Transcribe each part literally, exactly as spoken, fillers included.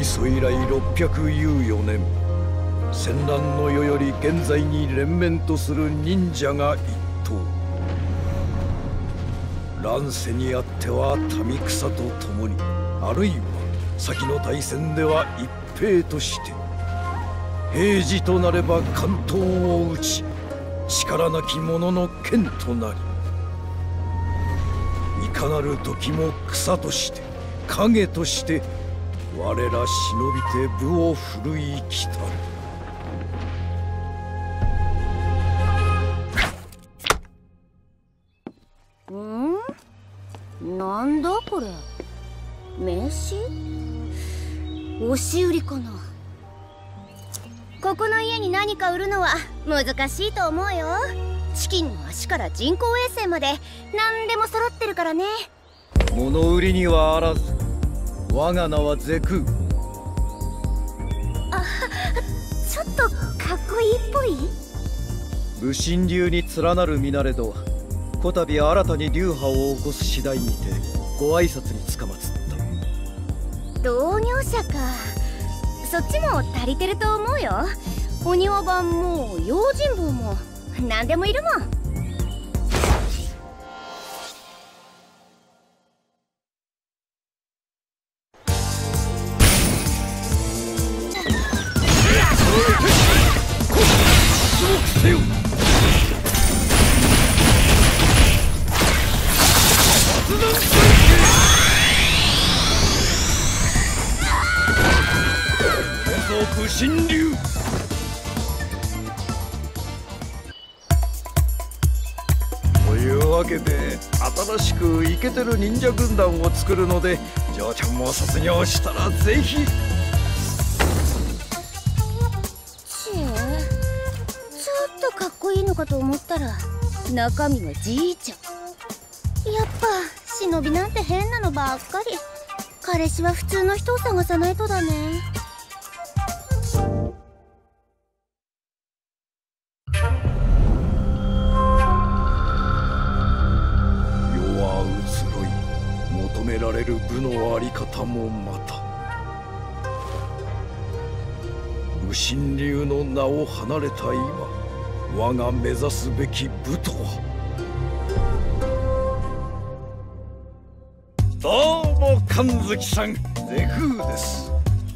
祖以来ろっぴゃくじゅうよねん、戦乱の世より現在に連綿とする忍者が一党。乱世にあっては民草と共に、あるいは先の大戦では一兵として平時となれば関東を打ち、力なき者の剣となり、いかなる時も草として影として我ら忍びて武を振るいきたる。 ん？なんだこれ？名刺？押し売りかな。ここの家に何か売るのは難しいと思うよ。チキンの足から人工衛星まで何でも揃ってるからね。 物売りにはあらず、我が名はゼク。 あ、ちょっとかっこいいっぽい。 武神流に連なる身なれど、こたび新たに流派を起こす次第にてご挨拶につかまつった。 同業者か。そっちも足りてると思うよ。お庭番も用心棒も何でもいるもん。 武神流。というわけで新しくイケてる忍者軍団を作るので、嬢ちゃんも卒業したらぜひ。 ちえ、ちょっとかっこいいのかと思ったら中身はじいちゃん。やっぱ忍びなんて変なのばっかり。彼氏は普通の人を探さないとだね。 求められる武のあり方もまた、武神流の名を離れた今、我が目指すべき武とは。どうも神月さん、ゼフーです。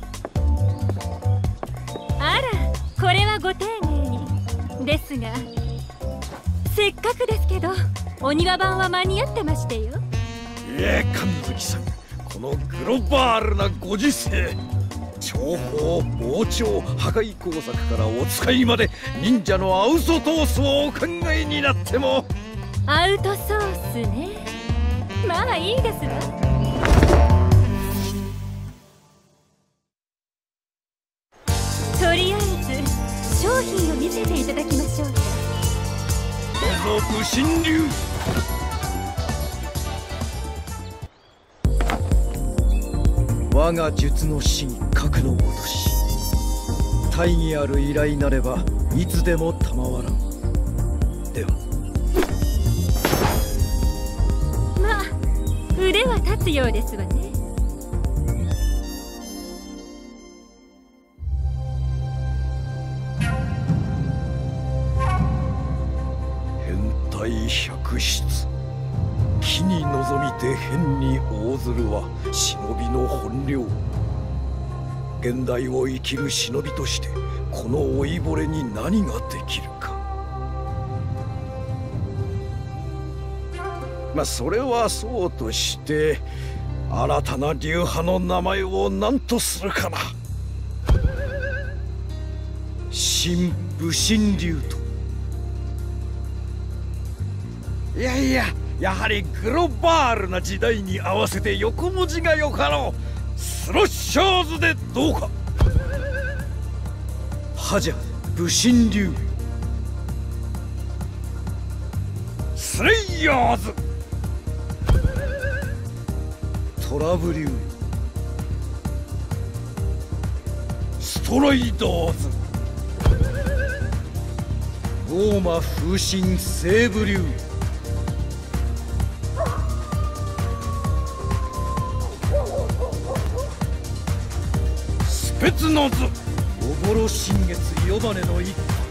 あら、これはご丁寧に。ですがせっかくですけどお庭番は間に合ってましてよ。 いえ、神月さん、このグローバルなご時世、諜報、傍聴、破壊工作からお使いまで忍者のアウトトースをお考えになっても。 アウトソースね。まあいいですわ。とりあえず商品を見せていただきましょう。どうぞ武神流。我が術の真核の落とし、大義ある依頼なればいつでも賜らん。では。 まあ腕は立つようですわね。 変態百出、木に臨みて変に応ずるは忍びの本領。現代を生きる忍びとしてこの老いぼれに何ができるか。まあそれはそうとして、新たな流派の名前を何とするかな。新武神流と。いやいや、やはりグローバルな時代に合わせて横文字がよかろう。スロッシャーズでどうか。はじゃ武神流。スレイヤーズ。トラブリュー。ストライダーズ。ゴーマ風神西部流。 鉄の図おぼろ新月夜羽の一家